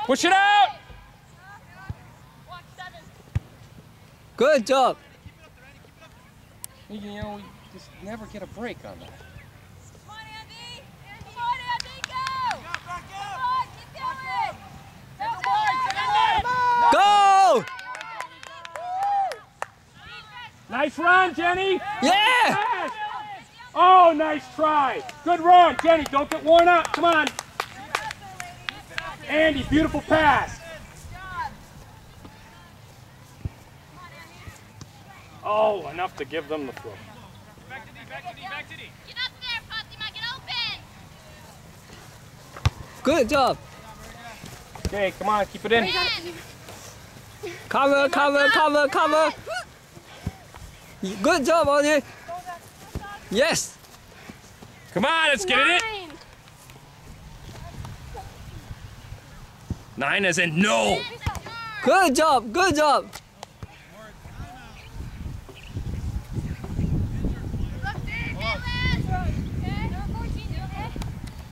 Push it out! Good job. You know, we just never get a break on that. Come on, Andy! Come on, Andy, go! Come on, keep going! Go! Nice run, Jenny! Yeah! Oh, nice try! Good run, Jenny, don't get worn out, come on! Andy, beautiful pass! Oh, enough to give them the throw. Back to D, back to D, back to D. Get up there, Fatima, get open! Good job. Okay, come on, keep it in. Cover, cover, cover, cover. Good job, Audrey. Yes. Come on, let's get it in. 9 as in no. Good job, good job.